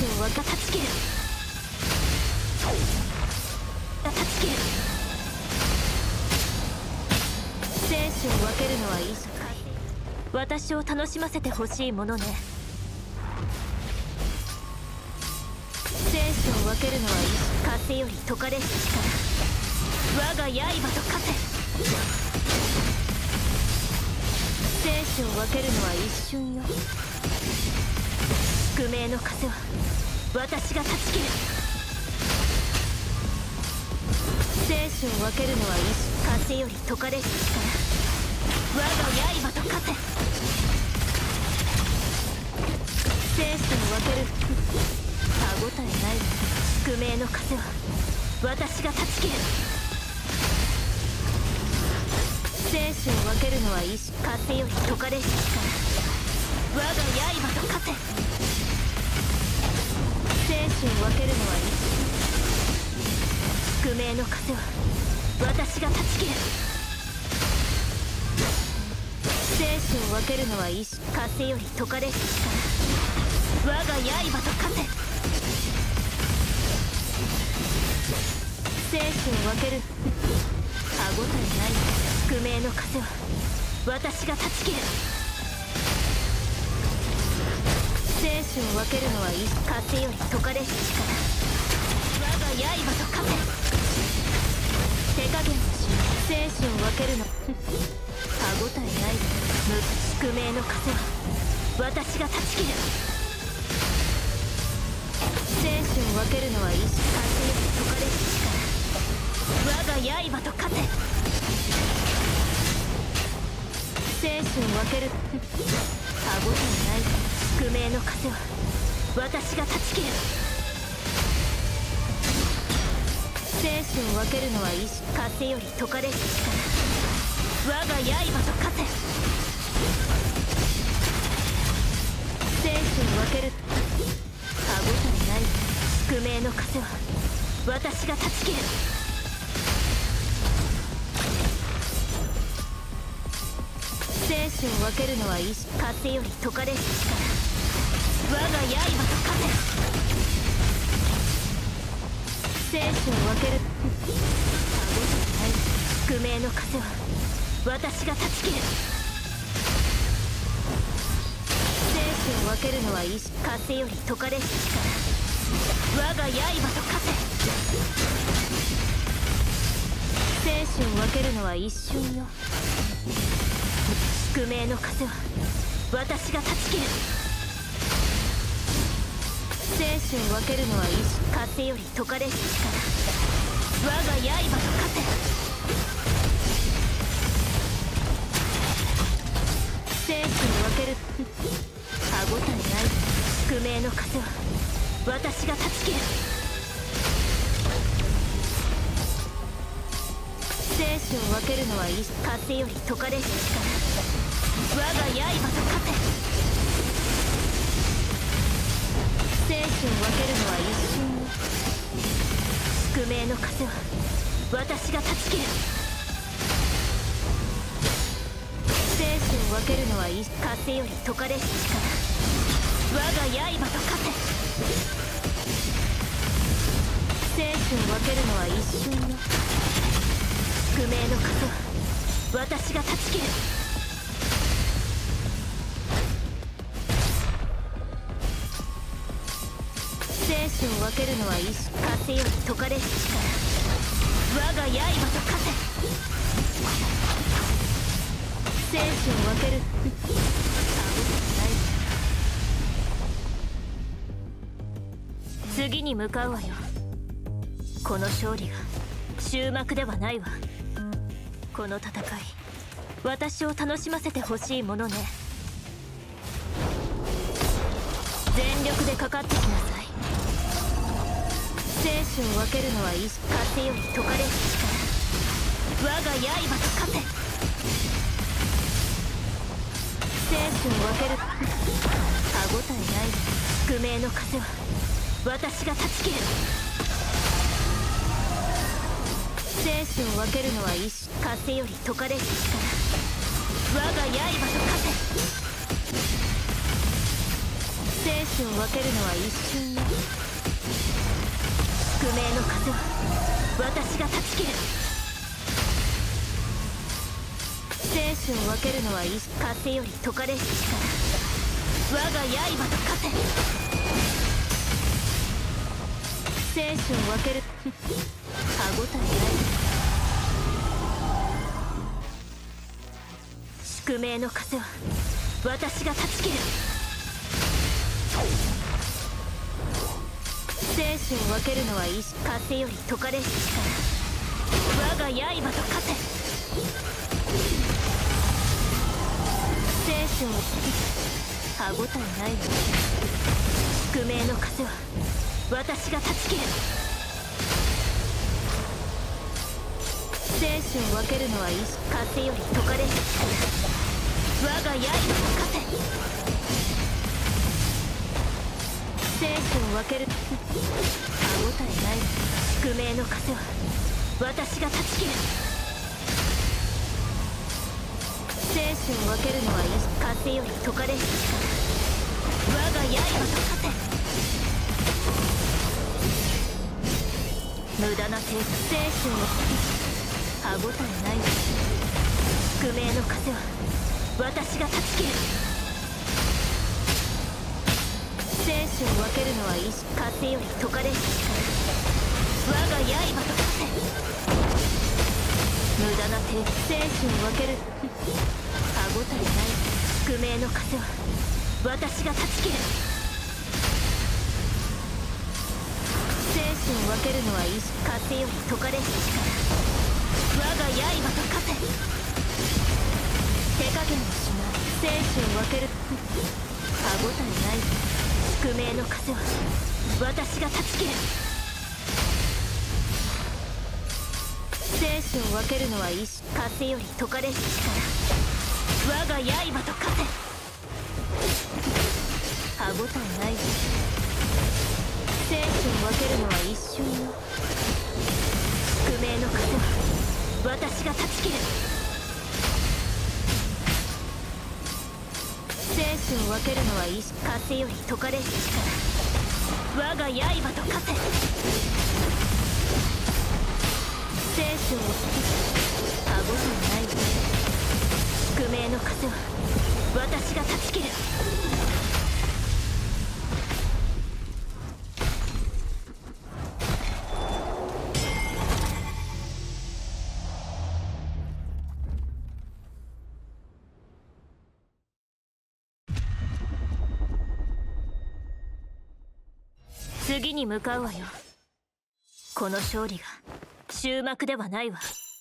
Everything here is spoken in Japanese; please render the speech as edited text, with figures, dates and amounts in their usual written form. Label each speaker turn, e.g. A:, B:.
A: を分か断ち切る。断ち切る。生死を分けるのはいいさ。私を楽しませてほしいものね。生死を分けるのはいい。風より解かれし力、我が刃と化せ。生死を分けるのは一瞬よ。宿命の風は私が断ち切る。生死を分けるのは一風より解かれし力、我が刃と化せ。生死を分ける。歯応えない。宿命の風は私が断ち切る。生死を分けるのは一風より解かれし力、我が刃と化せ。生死を分けるのは一宿命の風は私が断ち切る。生死を分けるのは一風より解かれし力、我が刃と化せ。生死を分ける。歯応えない。宿命の風は私が断ち切る。生死を分けるのは一風より解かれし力、我が刃と化せ。手加減をしよう。生死を分けるの歯応えない。宿命の風は私が断ち切る。生死を分けるのは一風より解かれし力、我が刃と化せ。生死を分ける。歯応えない。宿命の風は私が断ち切る。生死を分けるのは一風より解かれし力、我が刃と化せ。生死を分ける。歯応えない。宿命の風は私が断ち切る。生死を分けるのは一風より解かれし力、我が刃と化せ。生死を分ける。歯応えない。宿命の風は私が断ち切る。生死を分けるのは一風より解かれし力、我が刃と化せ。生死を分けるのは一瞬よ。宿命の風は私が断ち切る。生死を分けるのは一風より解かれし力、我が刃と化せ。生死を分ける。歯応えない。宿命の風は私が断ち切る。生死を分けるのは一風より解かれし力、我が刃と化せ。生死を分けるのは一瞬よ。宿命の風は私が断ち切る。生死を分けるのは一風より解かれし力、我が刃と化せ。生死を分けるのは一瞬よ。宿命の風は私が断ち切る。生死を分けるのは一風より解かれし力、我が刃と化せ。生死を分ける。次に向かうわよ。この勝利が終幕ではないわ。この戦い、私を楽しませてほしいものね。全力でかかってきなさい。生死を分けるのは一風より解かれし力、我が刃と化せ。生死を分ける。歯応えない。宿命の風は私が断ち切る。生死を分けるのは一風より解かれし力、我が刃と化せ。生死を分けるのは一瞬よ。宿命の風は私が断ち切る。生死を分けるのは風より解かれし力。我が刃と化せ。生死を分ける歯ごたえない。宿命の風は私が断ち切る。生死を分けるのは風より解かれし力。我が刃と化せ。生死を歯ごたえないわ。宿命の風は私が断ち切る。生死を分けるのは風より解かれし力。我が刃と化せ。生死を分ける歯ごたえないわ。宿命の風は私が断ち切る。生死を分けるのは風より解かれし力。我が刃と化せ。無駄な生死を歯ごたえないわ。宿命の風は私が断ち切る。生死を分けるのは風より解かれし力。我が刃と化せ。無駄な生死を分ける歯ごたえない。宿命の風は私が断ち切る。生死を分けるのは風より解かれし力。我が刃と化せ。手加減をしない。生死を分ける歯ごたえない。宿命の風は私が断ち切る。生死を分けるのは風より解かれし力。我が刃と化せ。歯ごたえないわ。生死を分けるのは一瞬よ。宿命の風は私が断ち切る。生死を分けるのは風より解かれし力。我が刃と化せ。生死を歯ごたえないわ。宿命の風は私が断ち切る。次に向かうわよ。この勝利が終幕ではないわ。